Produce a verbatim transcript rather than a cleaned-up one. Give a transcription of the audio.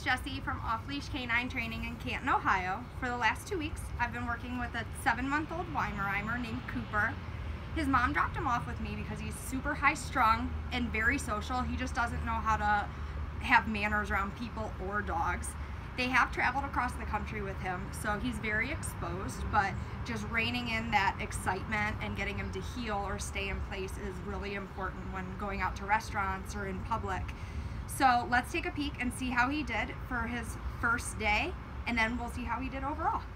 Jessie from Off Leash K nine Training in Canton, Ohio. For the last two weeks, I've been working with a seven-month-old weimaraner named Cooper. His mom dropped him off with me because he's super high-strung and very social. He just doesn't know how to have manners around people or dogs. They have traveled across the country with him, so he's very exposed, but just reining in that excitement and getting him to heel or stay in place is really important when going out to restaurants or in public. So let's take a peek and see how he did for his first day, and then we'll see how he did overall.